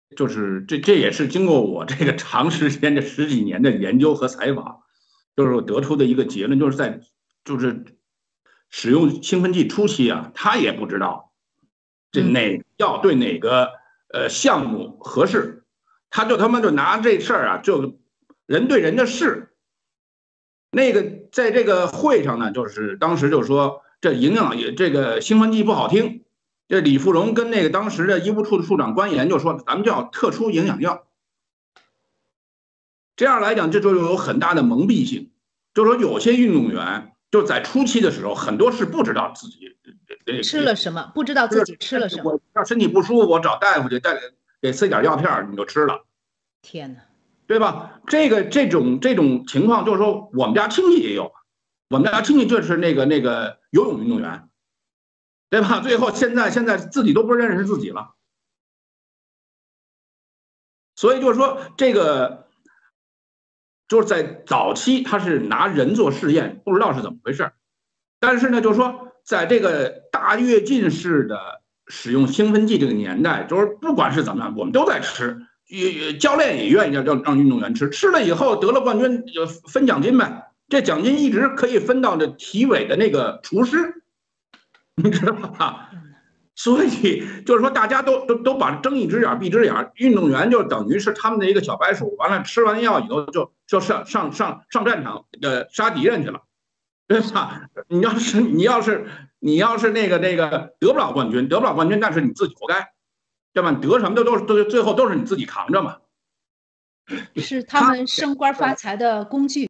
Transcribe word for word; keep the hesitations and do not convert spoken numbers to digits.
就是这这也是经过我这个长时间的十几年的研究和采访，就是我得出的一个结论，就是在就是使用兴奋剂初期啊，他也不知道这嗯， 哪药对哪个呃项目合适，他就他妈就拿这事儿啊，就人对人的事。那个在这个会上呢，就是当时就说这营养也这个兴奋剂不好听，这李富荣跟那个当时的医务处的处长关岩就说，咱们叫特殊营养药。这样来讲，这就有很大的蒙蔽性，就是说有些运动员就在初期的时候，很多是不知道自己这吃了什么？不知道自己吃了什么。 我要身体不舒服，我找大夫去，再给塞点药片，你就吃了， 天哪！ 对吧？这个这种这种情况，就是说我们家亲戚也有，我们家亲戚就是那个那个游泳运动员，对吧？最后现在现在自己都不认识自己了，所以就是说这个就是在早期他是拿人做试验，不知道是怎么回事，但是呢，就是说在这个大跃进式的使用兴奋剂这个年代，就是不管是怎么样，我们都在吃，教练也愿意让让运动员吃，吃了以后得了冠军就分奖金呗，这奖金一直可以分到这体委的那个厨师，你知道吧？所以就是说，大家都都都把睁一只眼闭一只眼，运动员就等于是他们的一个小白鼠。完了，吃完药以后就就上上上上战场，呃，杀敌人去了，对吧？你要是你要是你要是那个那个得不了冠军，得不了冠军，那是你自己活该，对吧？得什么的都是都最后都是你自己扛着嘛。 是他他们升官发财的工具。